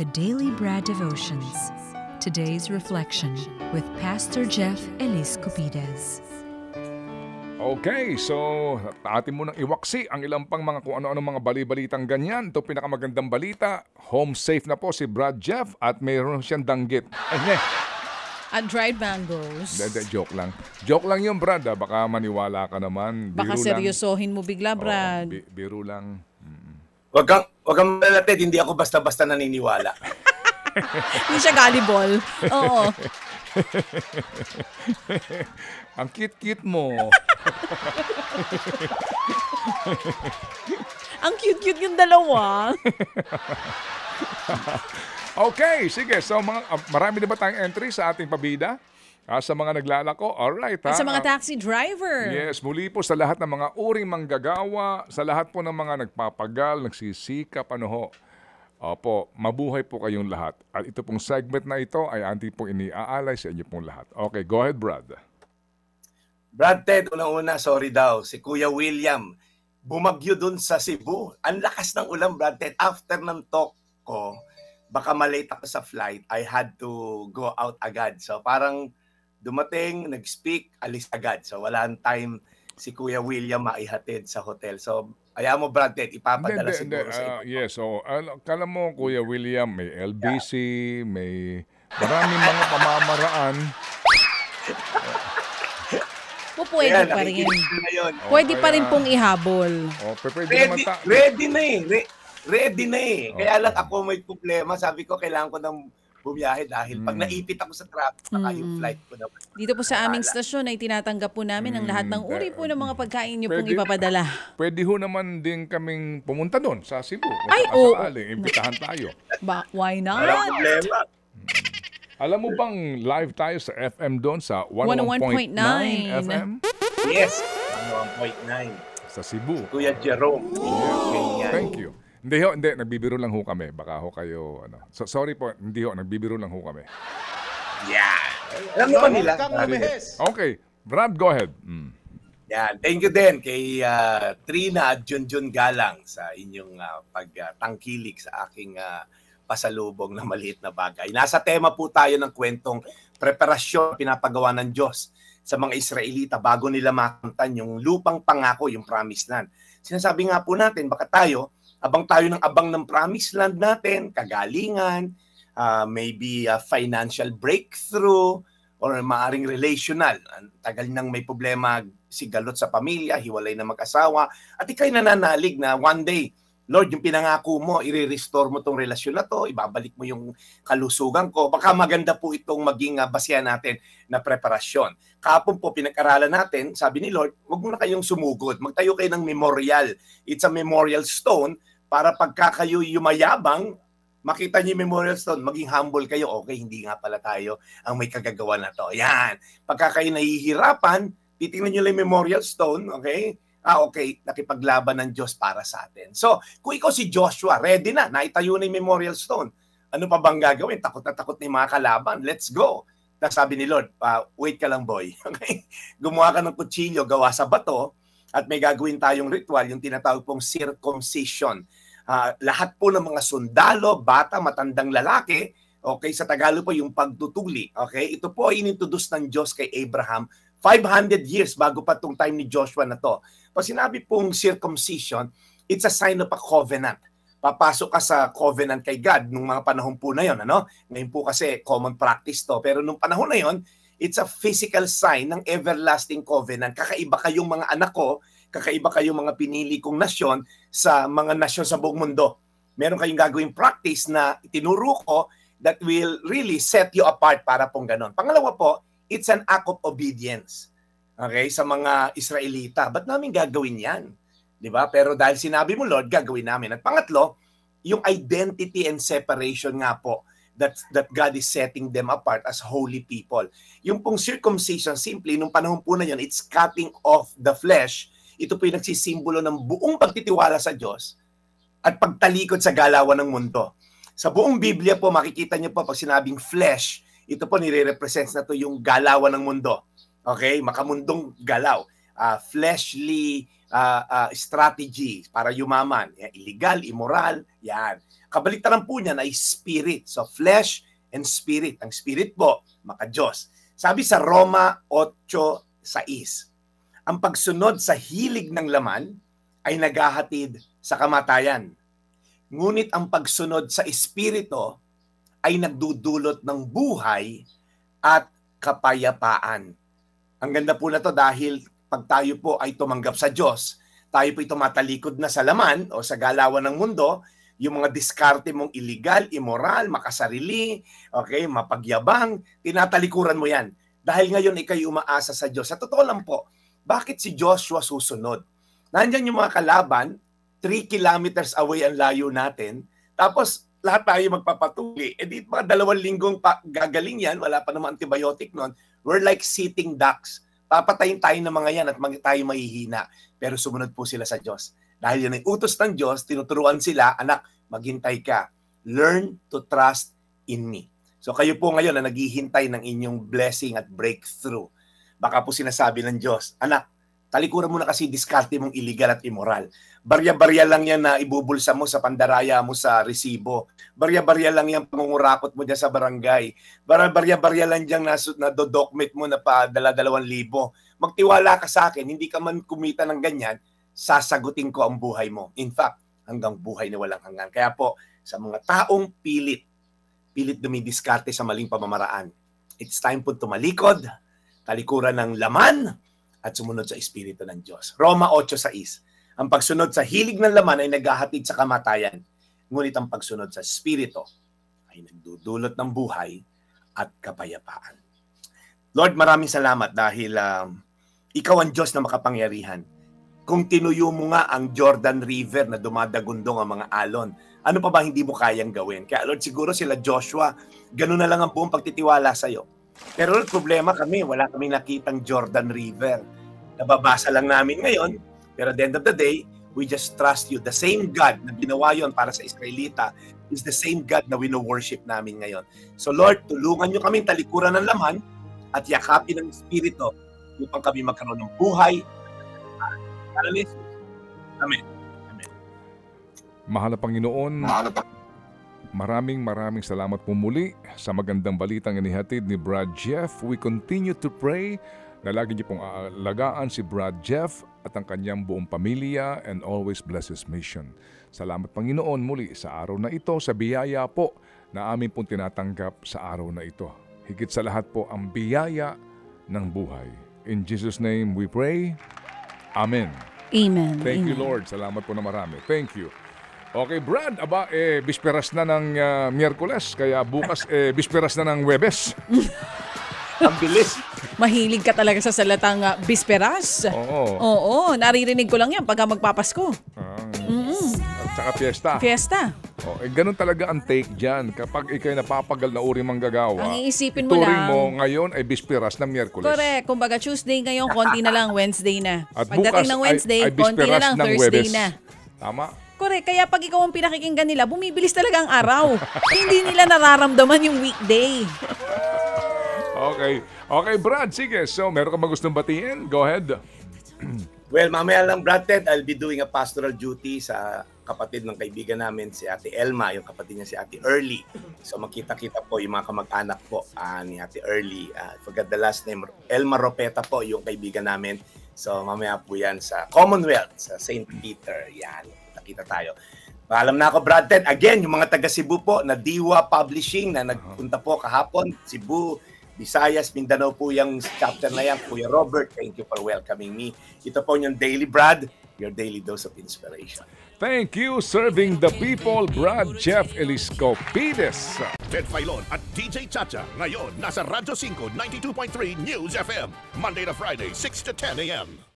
The Daily Bread Devotions. Today's reflection with Pastor Jeff Elis Cupides. Okay, so atin mo nang iwaksi ang ilang pang mga kung ano-ano mga bali-balitang ganyan. Ito pinakamagandang balita. Home safe na po si Brad Jeff at mayroon siyang danggit. At dried mangoes. Joke lang. Joke lang yun, Brad. Baka maniwala ka naman. Baka Biro seryosohin mo bigla, Brad. Biro lang. Wag kang malalapit, hindi ako basta-basta naniniwala. Hindi siya gullible. Oo. Ang cute-cute mo. Ang cute-cute yung dalawa. Okay, sige. So marami na ba tayong entry sa ating pabida? Sa mga naglalako, alright ha? At sa mga taxi driver. Yes, muli po sa lahat ng mga uring manggagawa, sa lahat po ng mga nagpapagal, nagsisikap, ano ho. Opo, mabuhay po kayong lahat. At ito pong segment na ito ay auntie pong iniaalay sa inyo pong lahat. Okay, go ahead, Brad. Brad Ted, unang-una, sorry daw, si Kuya William, bumagyo dun sa Cebu. Ang lakas ng ulan, Brad Ted. After ng talk ko, baka malate ako sa flight, I had to go out agad. So parang dumating, nag-speak, alis agad. So walang time si Kuya William maihatid sa hotel. So ayaw mo, Brad Ted, ipapadala siguro sa iba. Yes, so kala mo, Kuya William, may LBC, may maraming mga pamamaraan. Pwede pa rin. Pwede pa rin pong ihabol. Ready na eh. Kaya lang ako may problema. Sabi ko, kailangan ko ng bumiyahe dahil pag naipit ako sa traffic, baka yung flight ko naman. Dito po sa aming stasyon ay tinatanggap po namin ang lahat ng uri po ng mga pagkain niyo pong ipapadala. Pwede ho naman din kaming pumunta doon sa Cebu. Ay, oo. Imbitahan tayo. Why not? Walang problema. Alam mo bang live tayo sa FM doon sa 101.9 FM? Yes, 101.9. Sa Cebu. Kuya Jerome. Thank you. Hindi, nagbibiro lang ho kami. Baka ho kayo, sorry po, hindi ho, nagbibiro lang ho kami. Yeah. Alam mo ba nila? Okay, Brad, go ahead. Yan. Thank you din kay Trina at Junjun Galang sa inyong pagtangkilik sa aking pasalubong na maliit na bagay. Nasa tema po tayo ng kwentong preparasyon pinapagawa ng Diyos sa mga Israelita bago nila makamtan yung lupang pangako, yung promised land. Sinasabi nga po natin, baka abang tayo ng abang ng promised land natin, kagalingan, maybe financial breakthrough, or maaring relational. Tagal nang may problema si galot sa pamilya, hiwalay na mag-asawa, at ikay nananalig na one day, Lord, yung pinangako mo, i-restore mo tong relasyon na to, ibabalik mo yung kalusugan ko. Baka maganda po itong maging basihan natin na preparasyon. Kahapon po pinag-aralan natin, sabi ni Lord, wag mo na kayong sumugod. Magtayo kayo ng memorial. It's a memorial stone para pagka kayo yumayabang, makita niyo yung memorial stone, maging humble kayo. Okay, hindi nga pala tayo ang may kagagawa na to. Yan. Pagka kayo nahihirapan, titingnan niyo lang yung memorial stone, okay? Okay, nakipaglaban ng Diyos para sa atin. So, kung ikaw si Joshua, ready na, naitayo na yung memorial stone. Ano pa bang gagawin? Takot na takot na yung mga kalaban. Let's go. Tapos sabi ni Lord, wait ka lang boy. Okay? Gumawa ka ng kutsilyo, gawa sa bato, at may gagawin tayong ritual, yung tinatawag pong circumcision. Lahat po ng mga sundalo, bata, matandang lalaki, okay, sa Tagalog po yung pagtutuli. Okay? Ito po ay inintroduce ng Diyos kay Abraham 500 years bago pa itong time ni Joshua na to. Pag sinabi pong circumcision, it's a sign of a covenant. Papasok ka sa covenant kay God nung mga panahon po na yon, ano? Ngayon po kasi common practice to. Pero nung panahon na yon, it's a physical sign ng everlasting covenant. Kakaiba kayong mga anak ko, kakaiba kayong mga pinili kong nasyon sa mga nasyon sa buong mundo. Meron kayong gagawing practice na itinuro ko that will really set you apart para pong ganon. Pangalawa po, it's an act of obedience. Okay, sa mga Israelita. Ba't namin gagawin yan? Di ba? Pero dahil sinabi mo, Lord, gagawin namin. At pangatlo, yung identity and separation nga po that God is setting them apart as holy people. Yung pong circumcision, simply, nung panahon po na yun, it's cutting off the flesh. Ito po yung nagsisimbolo ng buong pagtitiwala sa Diyos at pagtalikod sa galawan ng mundo. Sa buong Biblia po, makikita niyo po pag sinabing flesh, ito po nire-represents na to yung galawan ng mundo. Okay? Makamundong galaw. Fleshly strategy para yumaman. Yan, illegal, immoral, yan. Kabaliktaran po niyan ay spirit. So flesh and spirit. Ang spirit po, maka-Diyos. Sabi sa Roma 8:6, ang pagsunod sa hilig ng laman ay naghahatid sa kamatayan. Ngunit ang pagsunod sa espiritu ay nagdudulot ng buhay at kapayapaan. Ang ganda po na to dahil pag tayo po ay tumanggap sa Diyos, tayo po ay tumatalikod na sa laman o sa galawan ng mundo, yung mga diskarte mong illegal, immoral, makasarili, okay, mapagyabang, tinatalikuran mo yan. Dahil ngayon ikay umaasa sa Diyos. Sa totoo lang po, bakit si Joshua susunod? Nandyan yung mga kalaban, 3 kilometers away ang layo natin, tapos lahat tayo magpapatuli. E di mga 2 linggong gagaling yan, wala pa naman antibiotic nun. We're like sitting ducks. Papatayin tayo ng mga yan at tayo mahihina. Pero sumunod po sila sa Diyos. Dahil yan ay utos ng Diyos, tinuturuan sila, anak, maghintay ka. Learn to trust in me. So kayo po ngayon na naghihintay ng inyong blessing at breakthrough. Baka po sinasabi ng Diyos, anak, talikuran mo na kasi diskarte mong illegal at immoral. Barya-barya lang yan na ibubulsa mo sa pandaraya mo sa resibo. Barya-barya lang yan pangungurakot mo dyan sa barangay. Barya-barya lang dyan na do-document mo na pa 2,000. Magtiwala ka sa akin, hindi ka man kumita ng ganyan, sasagutin ko ang buhay mo. In fact, hanggang buhay na walang hanggan. Kaya po, sa mga taong pilit dumidiskarte sa maling pamamaraan, it's time po tumalikod, talikuran ng laman, at sumunod sa Espiritu ng Diyos. Roma 8:6, ang pagsunod sa hilig ng laman ay naghahatid sa kamatayan, ngunit ang pagsunod sa Espiritu ay nagdudulot ng buhay at kapayapaan. Lord, maraming salamat dahil ikaw ang Diyos na makapangyarihan. Kung tinuyo mo nga ang Jordan River na dumadagundong ang mga alon, ano pa ba hindi mo kayang gawin? Kaya Lord, siguro sila Joshua, ganun na lang ang buong pagtitiwala sa'yo. Pero problema kami, wala kaming nakitang Jordan River. Nababasa lang namin ngayon, pero at the end of the day, we just trust you. The same God na ginawa yon para sa Israelita is the same God na wino-worship namin ngayon. So Lord, tulungan nyo kaming talikuran ng laman at yakapin ng Espiritu upang kami magkaroon ng buhay. Amen. Amen. Mahal na Panginoon, maraming salamat po muli sa magandang balitang inihatid ni Brad Jeff. We continue to pray na lagi niyo pong aalagaan si Brad Jeff at ang kanyang buong pamilya and always bless his mission. Salamat Panginoon muli sa araw na ito, sa biyaya po na amin pong tinatanggap sa araw na ito. Higit sa lahat po ang biyaya ng buhay. In Jesus' name we pray. Amen. Amen. Thank you Amen. Lord. Salamat po na marami. Thank you. Okay, Brad, bisperas na ng Miyerkules, kaya bukas bisperas na ng Huwebes. Ang bilis. Mahilig ka talaga sa salatang bisperas. Oo, naririnig ko lang yan pagka magpapasko. At saka fiesta. Fiesta. Ganun talaga ang take dyan. Kapag ikay napapagal na uri manggagawa, Ang iisipin mo turing lang. mo ngayon ay bisperas ng Miyerkules. Correct. Kumbaga Tuesday ngayon, konti na lang, Wednesday na. At Pagdating bukas ng Wednesday, ay konti na bisperas lang, ng Thursday Huwebes. na. Tama? Correct. Kaya pag ikaw ang pinakikinggan nila, bumibilis talaga ang araw. Hindi nila nararamdaman yung weekday. Okay, Brad, sige. So, meron ka ba gustong batiin? Go ahead. Well, mamaya lang, Brad Ted, I'll be doing a pastoral duty sa kapatid ng kaibigan namin, si Ate Elma, yung kapatid niya si Ate Early. So, makita-kita po yung mga kamag-anak po ni Ate Early. I forgot the last name. Elma Ropeta po, yung kaibigan namin. So, mamaya po yan sa Commonwealth, sa St. Peter. Yan, nakita tayo. Paalam na ako, Brad Ted. Again, yung mga taga Cebu po, na Diwa Publishing, na nagpunta po kahapon, Cebu, Visayas, Mindanao po yung chapter na yan. Kuya Robert, thank you for welcoming me. Ito po yung Daily Brad, your daily dose of inspiration. Thank you, serving the people, Brad Jeff Eliscopides. Ted Filon at DJ Chacha. Ngayon, nasa Radyo 5, 92.3 News FM. Monday to Friday, 6 to 10 a.m.